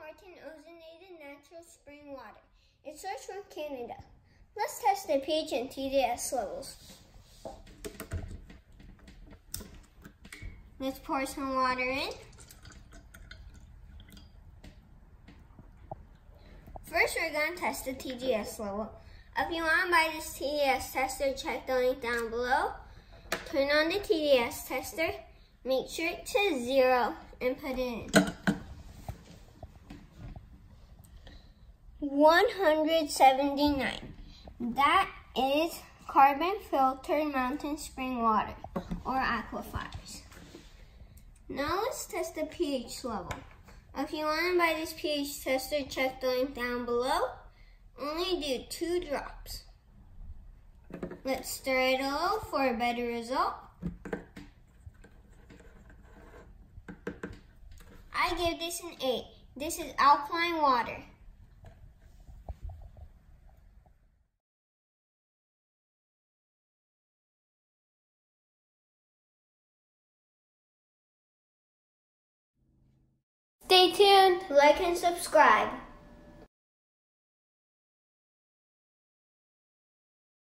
Hortons ozonated natural spring water. It's sourced from Canada. Let's test the pH and TDS levels. Let's pour some water in. First, we're going to test the TDS level. If you want to buy this TDS tester, check the link down below. Turn on the TDS tester. Make sure it says 0 and put it in. 179. That is carbon filtered mountain spring water or aquifers. Now let's test the pH level. If you want to buy this pH tester, check the link down below. Only do 2 drops. Let's stir it a little for a better result. I give this an 8. This is alkaline water. Stay tuned, like and subscribe.